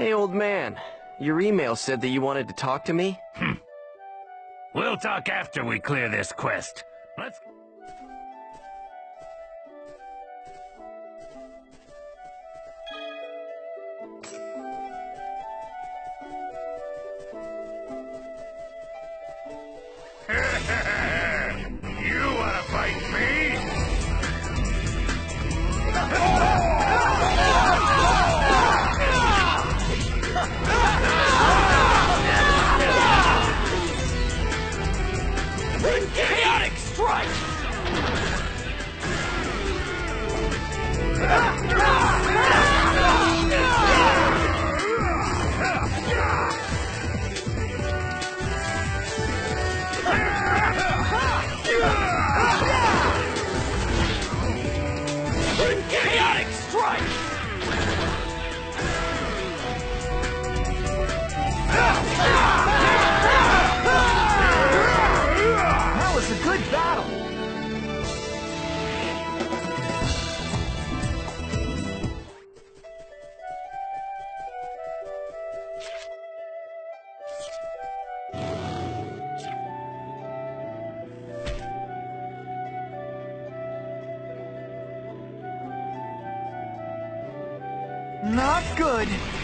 Hey, old man. Your email said that you wanted to talk to me? We'll talk after we clear this quest. Let's... You wanna fight me? Chaotic strike! Chaotic strike! That was a good battle! Not good.